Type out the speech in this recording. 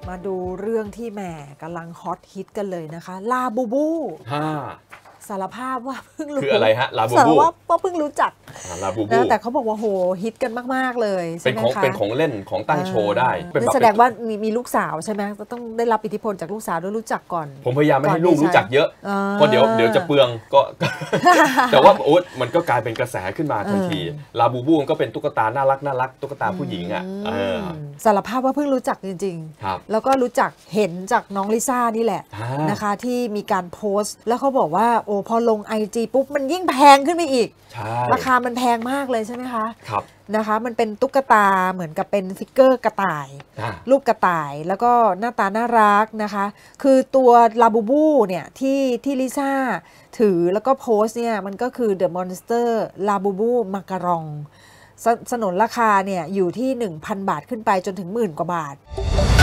มาดูเรื่องที่แหมกำลังฮอตฮิตกันเลยนะคะลาบูบูสารภาพว่าเพิ่งรู้คืออะไรฮะลาบูบูสารภาพว่าเพิ่งรู้จักลาบูบูนะแต่เขาบอกว่าโหฮิตกันมากๆเลยใช่ไหมคะเป็นของเล่นของตั้งโชว์ได้นี่แสดงว่ามีลูกสาวใช่ไหมต้องได้รับอิทธิพลจากลูกสาวด้วยรู้จักก่อนผมพยายามไม่ให้ลูกรู้จักเยอะเพราะเดี๋ยวจะเปลืองก็ แต่ว่าโอ๊ตมันก็กลายเป็นกระแสขึ้นมาทันทีลาบูบูก็เป็นตุ๊กตาน่ารักตุ๊กตาผู้หญิงอ่ะสารภาพว่าเพิ่งรู้จักจริงๆแล้วก็รู้จักเห็นจากน้องลิซ่านี่แหละนะคะที่มีการโพสต์แล้วเขาบอกว่าโอ้พอลง IG ปุ๊บมันยิ่งแพงขึ้นไปอีกราคามันแพงมากเลยใช่ไหมคะครับนะคะมันเป็นตุ๊กตาเหมือนกับเป็นฟิกเกอร์กระต่ายรูปกระต่ายแล้วก็หน้าตาน่ารักนะคะคือตัวลาบูบูเนี่ยที่ลิซ่าถือแล้วก็โพสต์เนี่ยมันก็คือ The Monster ลาบูบูมาการองสนนราคาเนี่ยอยู่ที่ 1,000 บาทขึ้นไปจนถึง10,000 กว่าบาท